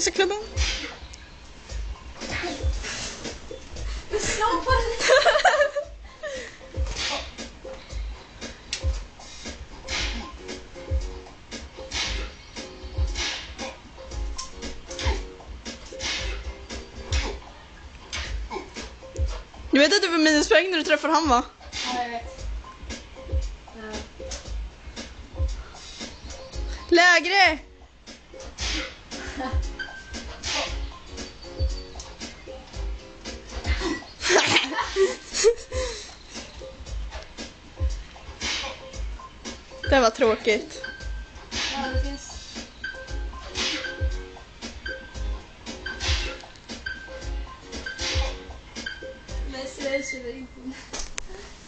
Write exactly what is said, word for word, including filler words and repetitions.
Hälsoklubben. Slå på den. Du vet att du får minuspoäng när du träffar han, va? Ja, jag vet. Lägre! Det var tråkigt. Ja, det finns. Men så är det inte.